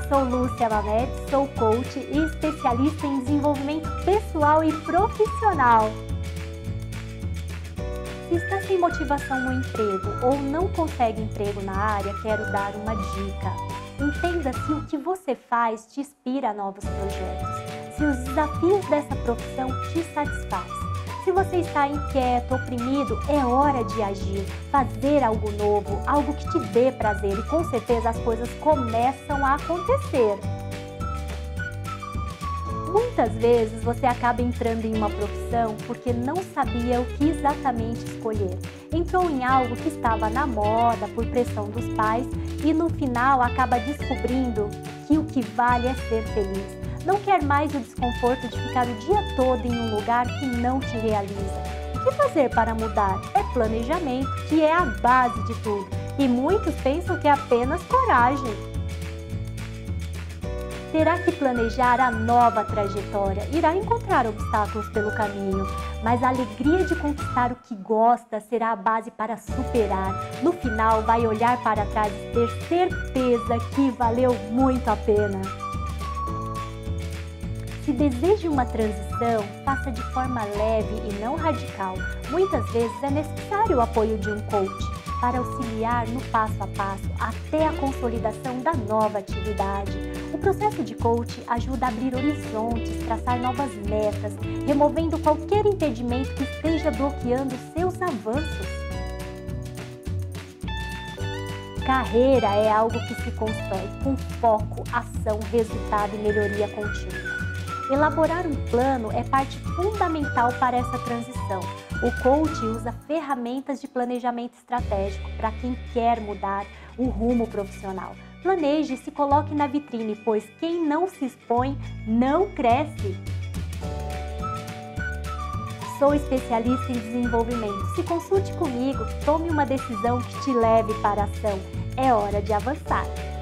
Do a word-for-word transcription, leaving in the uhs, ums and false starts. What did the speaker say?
sou Lúcia Mamed, sou coach e especialista em desenvolvimento pessoal e profissional. Se está sem motivação no emprego ou não consegue emprego na área, quero dar uma dica. Entenda se o que você faz te inspira a novos projetos, se os desafios dessa profissão te satisfazem. Se você está inquieto, oprimido, é hora de agir, fazer algo novo, algo que te dê prazer e com certeza as coisas começam a acontecer. Muitas vezes você acaba entrando em uma profissão porque não sabia o que exatamente escolher. Entrou em algo que estava na moda por pressão dos pais e no final acaba descobrindo que o que vale é ser feliz. Não quer mais o desconforto de ficar o dia todo em um lugar que não te realiza. O que fazer para mudar? É planejamento, que é a base de tudo. E muitos pensam que é apenas coragem. Terá que planejar a nova trajetória, irá encontrar obstáculos pelo caminho, mas a alegria de conquistar o que gosta será a base para superar. No final, vai olhar para trás e ter certeza que valeu muito a pena. Se deseja uma transição, faça de forma leve e não radical. Muitas vezes é necessário o apoio de um coach para auxiliar no passo a passo até a consolidação da nova atividade. O processo de coach ajuda a abrir horizontes, traçar novas metas, removendo qualquer impedimento que esteja bloqueando seus avanços. Carreira é algo que se constrói com foco, ação, resultado e melhoria contínua. Elaborar um plano é parte fundamental para essa transição. O coach usa ferramentas de planejamento estratégico para quem quer mudar o rumo profissional. Planeje e se coloque na vitrine, pois quem não se expõe não cresce. Sou especialista em desenvolvimento. Se consulte comigo, tome uma decisão que te leve para a ação. É hora de avançar.